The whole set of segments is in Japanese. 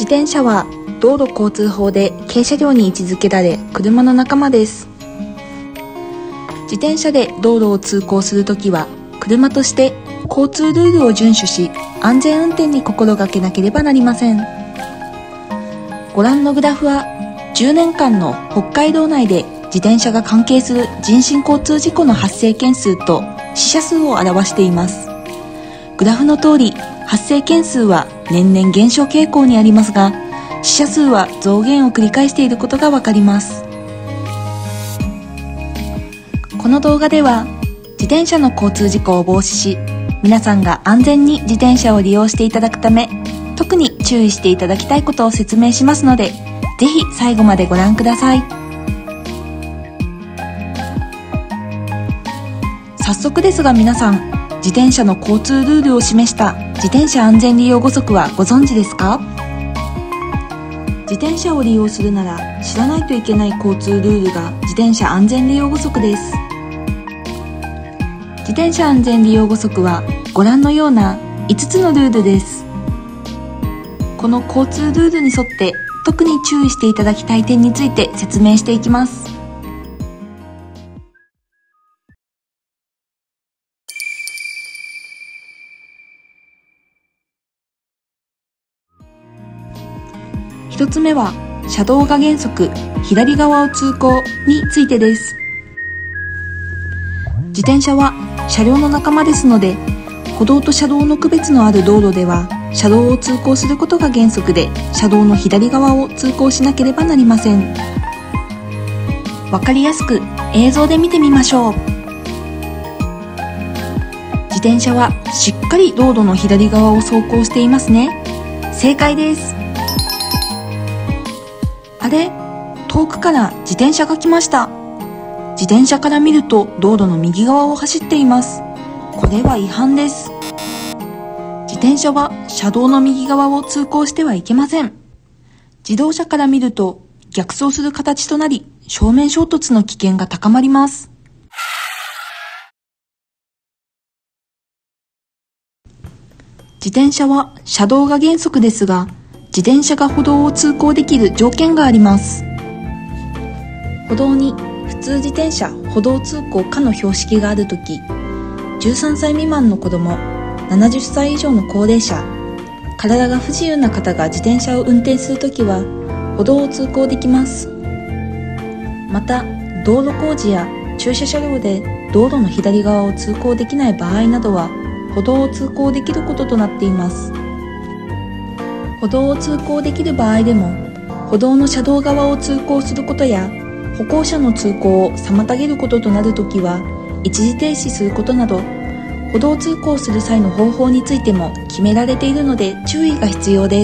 転車は道路交通法で軽車両に位置づけられ、車の仲間です。自転車で道路を通行するときは、車として交通ルールを遵守し、安全運転に心がけなければなりません。ご覧のグラフは、10年間の北海道内で自転車が関係する人身交通事故の発生件数と死者数を表しています。グラフの通り、発生件数は年々減少傾向にありますが、死者数は増減を繰り返していることがわかります。この動画では、自転車の交通事故を防止し、皆さんが安全に自転車を利用していただくため、特に注意していただきたいことを説明しますので、ぜひ最後までご覧ください。早速ですが皆さん、自転車の交通ルールを示した自転車安全利用規則はご存知ですか？自転車を利用するなら知らないといけない交通ルールが自転車安全利用規則です。自転車安全利用規則はご覧のような5つのルールです。この交通ルールに沿って特に注意していただきたい点について説明していきます。1つ目は、車道が原則左側を通行についてです。自転車は車両の仲間ですので、歩道と車道の区別のある道路では車道を通行することが原則で、車道の左側を通行しなければなりません。わかりやすく映像で見てみましょう。自転車はしっかり道路の左側を走行していますね。正解です。あれ？遠くから自転車が来ました。自転車から見ると道路の右側を走っています。これは違反です。自転車は車道の右側を通行してはいけません。自動車から見ると逆走する形となり、正面衝突の危険が高まります。自転車は車道が原則ですが、自転車が歩道を通行できる条件があります。歩道に普通自転車歩道通行可の標識があるとき、13歳未満の子供、70歳以上の高齢者、体が不自由な方が自転車を運転するときは歩道を通行できます。また、道路工事や駐車車両で道路の左側を通行できない場合などは歩道を通行できることとなっています。歩道を通行できる場合でも、歩道の車道側を通行することや歩行者の通行を妨げることとなるときは一時停止することなど、歩道通行する際の方法についても決められているので注意が必要です。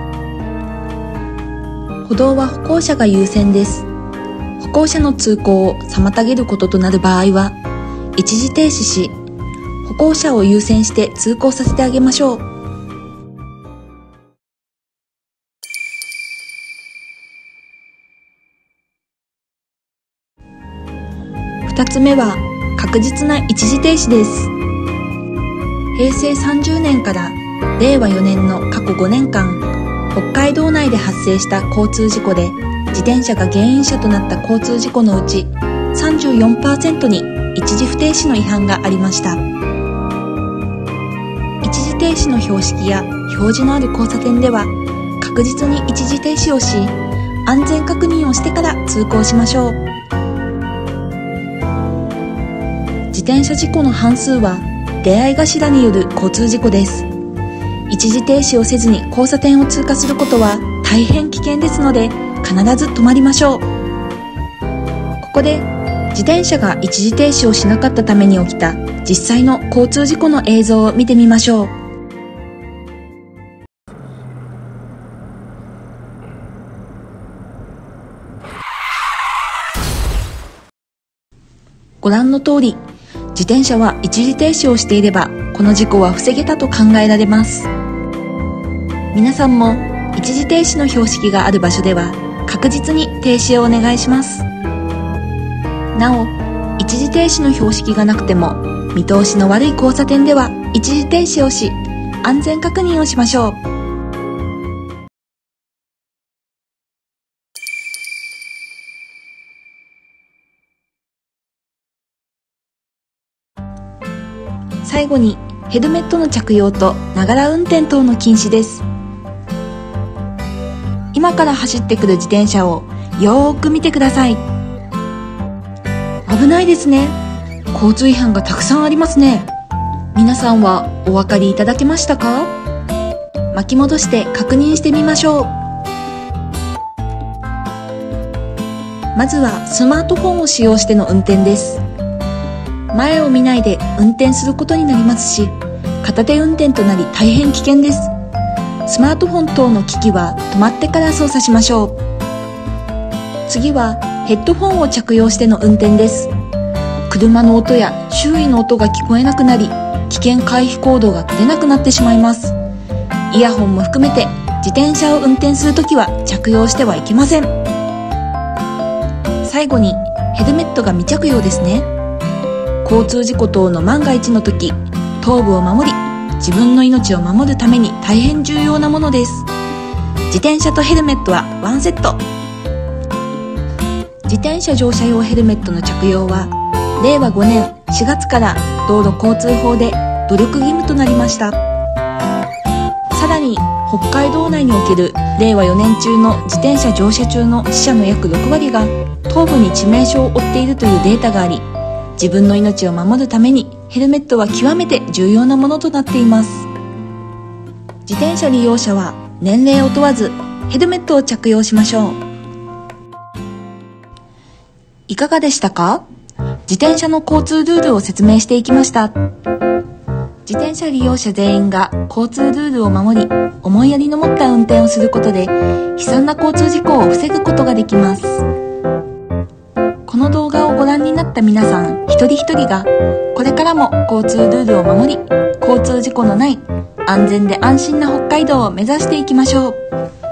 歩道は歩行者が優先です。歩行者の通行を妨げることとなる場合は一時停止し、歩行者を優先して通行させてあげましょう。2つ目は確実な一時停止です。平成30年から令和4年の過去5年間、北海道内で発生した交通事故で自転車が原因者となった交通事故のうち 34% に一時不停止の違反がありました。一時停止の標識や表示のある交差点では確実に一時停止をし、安全確認をしてから通行しましょう。自転車事故の半数は出会い頭による交通事故です。一時停止をせずに交差点を通過することは大変危険ですので、必ず止まりましょう。ここで自転車が一時停止をしなかったために起きた実際の交通事故の映像を見てみましょう。ご覧の通り、自転車は一時停止をしていればこの事故は防げたと考えられます。皆さんも一時停止の標識がある場所では確実に停止をお願いします。なお、一時停止の標識がなくても見通しの悪い交差点では一時停止をし、安全確認をしましょう。 最後にヘルメットの着用とながら運転等の禁止です。今から走ってくる自転車をよーく見てください。危ないですね。交通違反がたくさんありますね。皆さんはお分かりいただけましたか？巻き戻して確認してみましょう。まずはスマートフォンを使用しての運転です。前を見ないで運転することになりますし、片手運転となり大変危険です。スマートフォン等の機器は止まってから操作しましょう。次はヘッドフォンを着用しての運転です。車の音や周囲の音が聞こえなくなり、危険回避行動が取れなくなってしまいます。イヤホンも含めて自転車を運転するときは着用してはいけません。最後にヘルメットが未着用ですね。交通事故等の万が一の時、頭部を守り、自分の命を守るために大変重要なものです。自転車とヘルメットはワンセット。自転車乗車用ヘルメットの着用は令和5年4月から道路交通法で努力義務となりました。さらに北海道内における令和4年中の自転車乗車中の死者の約6割が頭部に致命傷を負っているというデータがあり、自分の命を守るためにヘルメットは極めて重要なものとなっています。自転車利用者は年齢を問わずヘルメットを着用しましょう。いかがでしたか？自転車の交通ルールを説明していきました。自転車利用者全員が交通ルールを守り、思いやりの持った運転をすることで悲惨な交通事故を防ぐことができます。この動画をご覧になった皆さん一人一人がこれからも交通ルールを守り、交通事故のない安全で安心な北海道を目指していきましょう。